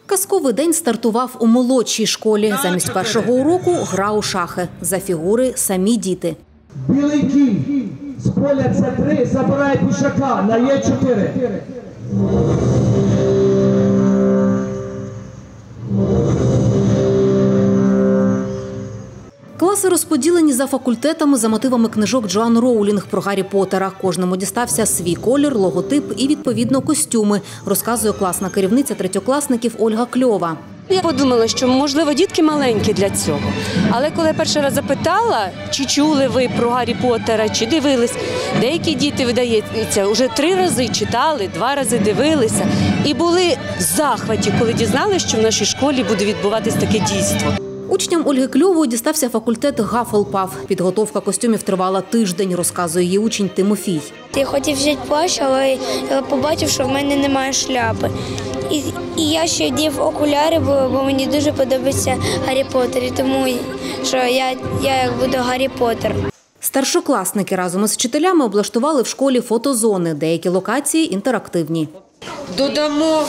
Казковий день стартував у молодшій школі. Замість першого уроку – гра у шахи. За фігури – самі діти. Білий кінь з поля С3 забирає пішака на Е4. Класи розподілені за факультетами за мотивами книжок Джоан Роулінг про Гаррі Поттера. Кожному дістався свій колір, логотип і, відповідно, костюми, розказує класна керівниця третьокласників Ольга Кльова. Я подумала, що, можливо, дітки маленькі для цього. Але коли я перший раз запитала, чи чули ви про Гаррі Поттера, чи дивились, деякі діти, видається, вже 3 рази читали, 2 рази дивилися. І були в захваті, коли дізналися, що в нашій школі буде відбуватись таке дійство. Учням Ольги Кльової дістався факультет Гафлпаф. Підготовка костюмів тривала тиждень, розказує її учень Тимофій. Я хотів взяти плащ, але я побачив, що в мене немає шляпи. І я ще одів окуляри, бо мені дуже подобається Гаррі Поттер, і тому що я буду Гаррі Поттер. Старшокласники разом із вчителями облаштували в школі фотозони. Деякі локації інтерактивні. Додамо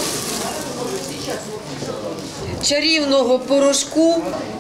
чарівного порошку.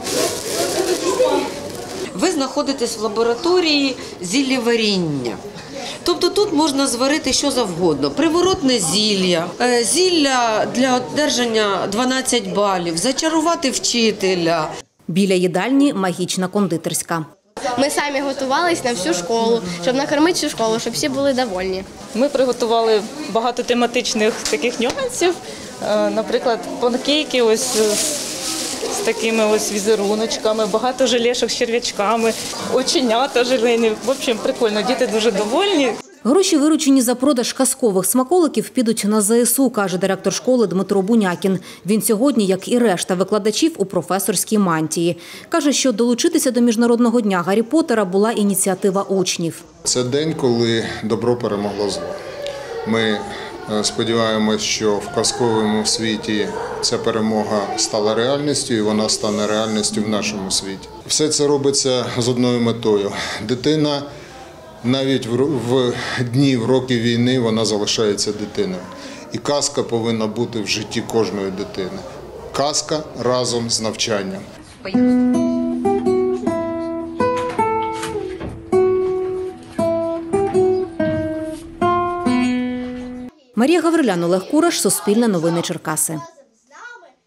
Ви знаходитесь в лабораторії зіллєваріння. Тобто тут можна зварити що завгодно. Приворотне зілля, зілля для одержання 12 балів, зачарувати вчителя. Біля їдальні – магічна кондитерська. Ми самі готувалися на всю школу, щоб накормити всю школу, щоб всі були довольні. Ми приготували багато тематичних таких нюансів, наприклад, панкейки ось з такими ось візеруночками, багато желешок з черв'ячками, оченята желейні. В общем, прикольно, діти дуже довольні. Гроші, виручені за продаж казкових смаколиків, підуть на ЗСУ, каже директор школи Дмитро Бунякін. Він сьогодні, як і решта викладачів, у професорській мантії. Каже, що долучитися до Міжнародного дня Гаррі Поттера була ініціатива учнів. Це день, коли добро перемогло зло. Ми сподіваємось, що в казковому світі ця перемога стала реальністю і вона стане реальністю в нашому світі. Все це робиться з одною метою. Дитина навіть в дні, в роки війни вона залишається дитиною. І казка повинна бути в житті кожної дитини. Казка разом з навчанням. Марія Гаврилян, Олег Кураш, Суспільне новини Черкаси.